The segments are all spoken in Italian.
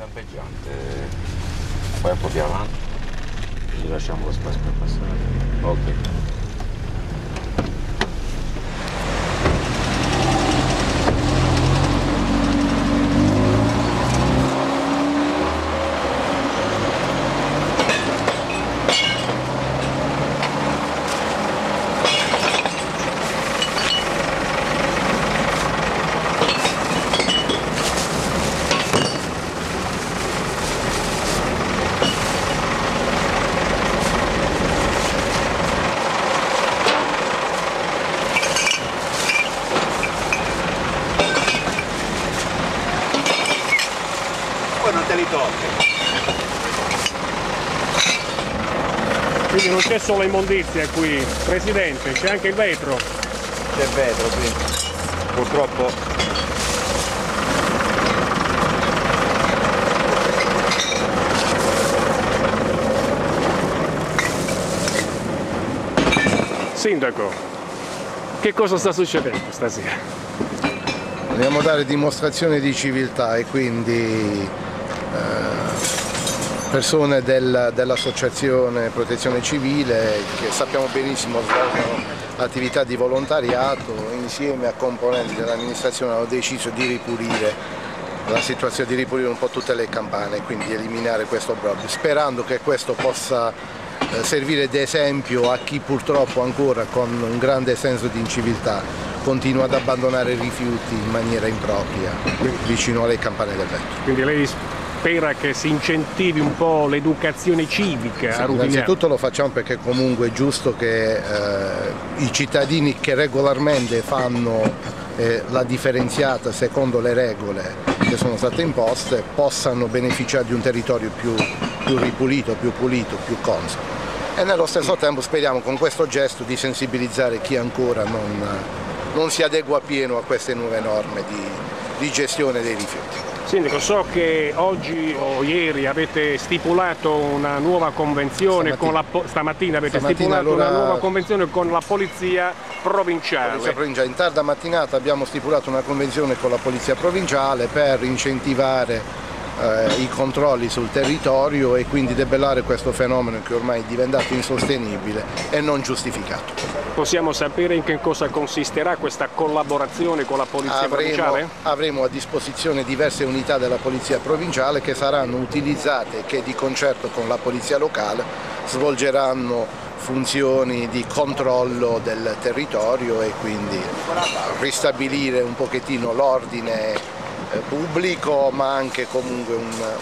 lampeggiante, poi un po' più avanti, così lasciamo lo spazio per passare. Ok. Non te li tolgo. Quindi non c'è solo immondizia qui, Presidente, c'è anche il vetro. C'è vetro qui, purtroppo. Sindaco, che cosa sta succedendo stasera? Dobbiamo dare dimostrazione di civiltà e quindi persone dell'associazione Protezione Civile, che sappiamo benissimo svolgono attività di volontariato, insieme a componenti dell'amministrazione hanno deciso di ripulire la situazione, di ripulire un po' tutte le campane e quindi eliminare questo obbrobrio, sperando che questo possa servire d'esempio a chi purtroppo ancora con un grande senso di inciviltà continua ad abbandonare rifiuti in maniera impropria vicino alle campane del vetro. Quindi lei spera che si incentivi un po' l'educazione civica a Rutigliano? Innanzitutto lo facciamo perché comunque è giusto che i cittadini che regolarmente fanno la differenziata secondo le regole che sono state imposte possano beneficiare di un territorio più ripulito, più pulito, più consono. E nello stesso tempo speriamo con questo gesto di sensibilizzare chi ancora non si adegua appieno a queste nuove norme di gestione dei rifiuti. Sindaco, so che oggi o ieri avete stipulato una nuova convenzione stamattina avete stipulato una nuova convenzione con la Polizia Provinciale. In tarda mattinata abbiamo stipulato una convenzione con la Polizia Provinciale per incentivare i controlli sul territorio e quindi debellare questo fenomeno che ormai è diventato insostenibile e non giustificato. Possiamo sapere in che cosa consisterà questa collaborazione con la Polizia Provinciale? Avremo a disposizione diverse unità della Polizia Provinciale che saranno utilizzate e che di concerto con la Polizia Locale svolgeranno funzioni di controllo del territorio e quindi ristabilire un pochettino l'ordine pubblico, ma anche comunque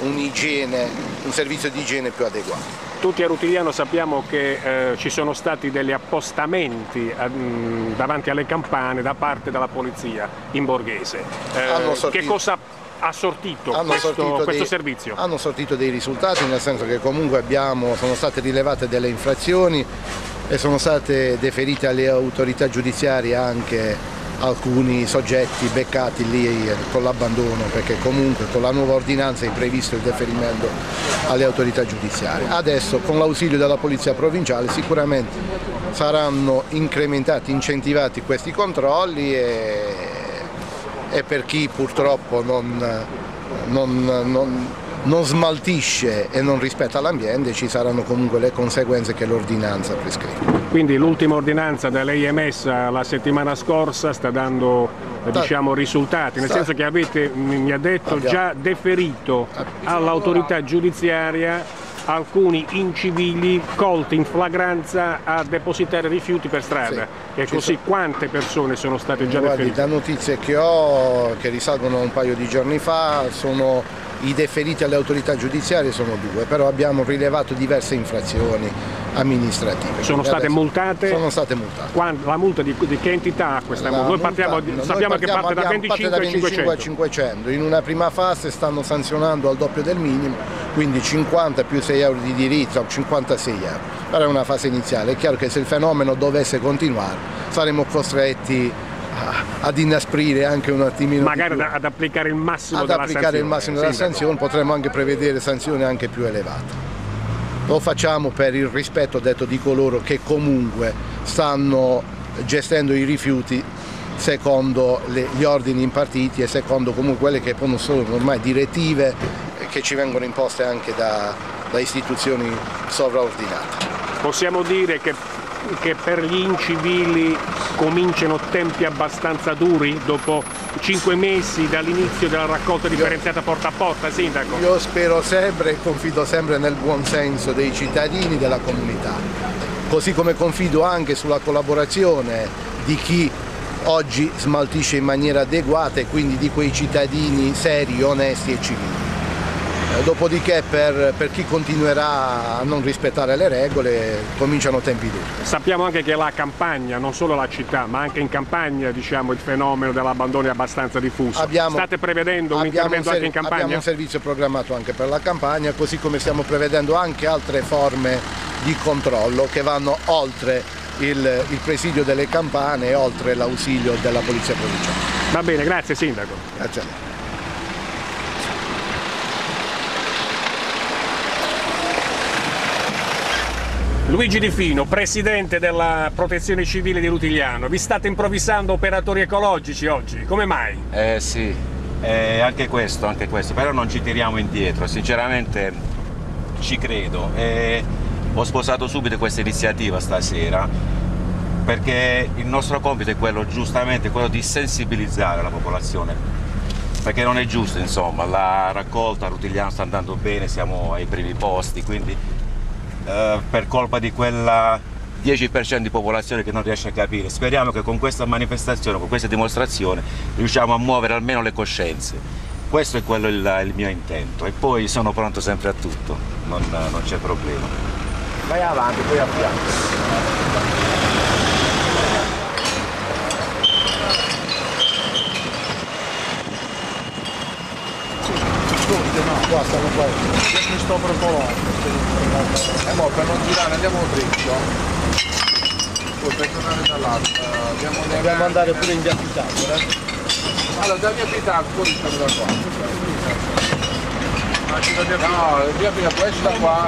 un servizio di igiene più adeguato. Tutti a Rutigliano sappiamo che ci sono stati degli appostamenti davanti alle campane da parte della polizia in borghese. Che cosa ha sortito questo servizio? Hanno sortito dei risultati, nel senso che comunque sono state rilevate delle infrazioni e sono state deferite alle autorità giudiziarie anche alcuni soggetti beccati lì con l'abbandono, perché comunque con la nuova ordinanza è previsto il deferimento alle autorità giudiziarie. Adesso con l'ausilio della Polizia Provinciale sicuramente saranno incrementati, incentivati questi controlli e per chi purtroppo non smaltisce e non rispetta l'ambiente ci saranno comunque le conseguenze che l'ordinanza prescrive. Quindi l'ultima ordinanza da lei emessa la settimana scorsa sta dando risultati, nel senso che avete, mi ha detto, già deferito all'autorità giudiziaria alcuni incivili colti in flagranza a depositare rifiuti per strada. Sì, e così quante persone sono state già deferite? Da notizie che ho, che risalgono a un paio di giorni fa, i deferiti alle autorità giudiziarie sono 2, però abbiamo rilevato diverse infrazioni amministrative. Sono state multate? Sono state multate. La multa di che entità ha questa multa? Sappiamo che parte da 25 a 500. In una prima fase stanno sanzionando al doppio del minimo, quindi 50 più 6 euro di diritto, 56 euro. Però è una fase iniziale. È chiaro che se il fenomeno dovesse continuare saremo costretti ad inasprire anche un attimino magari ad applicare il massimo della sanzione, potremmo anche prevedere sanzioni anche più elevate. Lo facciamo per il rispetto, detto, di coloro che comunque stanno gestendo i rifiuti secondo gli ordini impartiti e secondo comunque quelle che sono ormai direttive che ci vengono imposte anche da istituzioni sovraordinate. Possiamo dire che per gli incivili cominciano tempi abbastanza duri dopo 5 mesi dall'inizio della raccolta differenziata porta a porta, Sindaco? Io spero sempre e confido sempre nel buon senso dei cittadini, della comunità, così come confido anche sulla collaborazione di chi oggi smaltisce in maniera adeguata e quindi di quei cittadini seri, onesti e civili. Dopodiché per chi continuerà a non rispettare le regole cominciano tempi duri. Sappiamo anche che la campagna, non solo la città, ma anche in campagna, diciamo, il fenomeno dell'abbandono è abbastanza diffuso. State prevedendo un intervento anche in campagna? Abbiamo un servizio programmato anche per la campagna, così come stiamo prevedendo anche altre forme di controllo che vanno oltre il presidio delle campane e oltre l'ausilio della Polizia Provinciale. Va bene, grazie Sindaco. Grazie a lei. Luigi Di Fino, presidente della Protezione Civile di Rutigliano. Vi state improvvisando operatori ecologici oggi, come mai? Sì, anche questo, però non ci tiriamo indietro, sinceramente ci credo. Ho sposato subito questa iniziativa stasera perché il nostro compito è quello, giustamente, quello di sensibilizzare la popolazione, perché non è giusto, insomma, la raccolta a Rutigliano sta andando bene, siamo ai primi posti, quindi per colpa di quella 10% di popolazione che non riesce a capire. Speriamo che con questa manifestazione, con questa dimostrazione, riusciamo a muovere almeno le coscienze. Questo è quello il mio intento e poi sono pronto sempre a tutto, non c'è problema. Vai avanti, poi a fianco. No, qua stanno qua. Mi sto preparando. Mo per non girare andiamo dritto. Poi per tornare dall'altro. Dobbiamo andare pure in via Pitagora. Allora da via Pitagora poi stiamo da qua. No, via Pitagora esci da qua.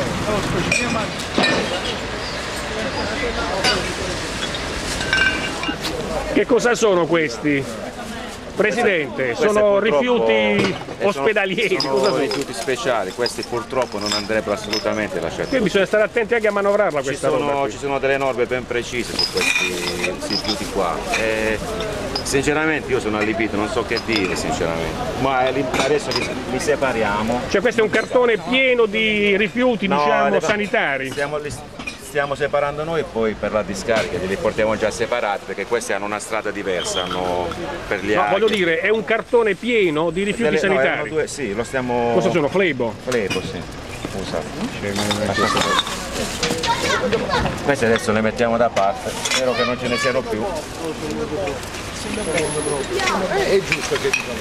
Che cosa sono questi? Presidente, sono rifiuti ospedalieri. Sono rifiuti speciali, questi purtroppo non andrebbero assolutamente lasciati. Quindi bisogna stare attenti anche a manovrarla questa roba. Ci sono delle norme ben precise su questi rifiuti qua. Sinceramente io sono allibito, non so che dire sinceramente. Ma adesso li separiamo. Cioè questo è un cartone pieno di rifiuti, No, diciamo, sanitari. Stiamo separando noi e poi per la discarica li portiamo già separati perché questi hanno una strada diversa, hanno per gli No, voglio dire, è un cartone pieno di rifiuti sanitari. No, sì, lo stiamo... Cosa sono? Flebo? Flebo, sì. Scusa. Questi adesso le mettiamo da parte, spero che non ce ne siano più. È giusto che dicano.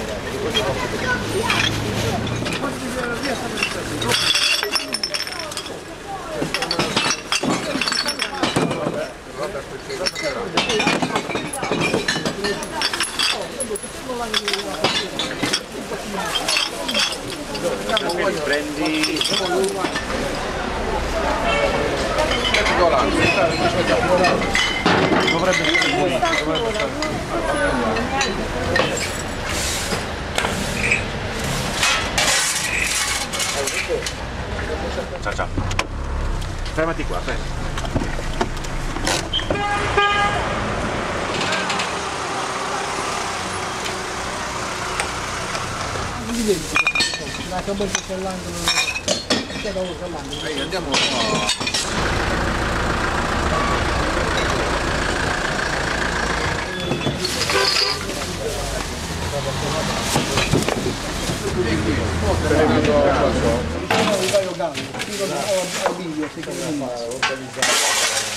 Prendi... Ciao ciao. Fermati qua, fermati. Andiamo qua. Io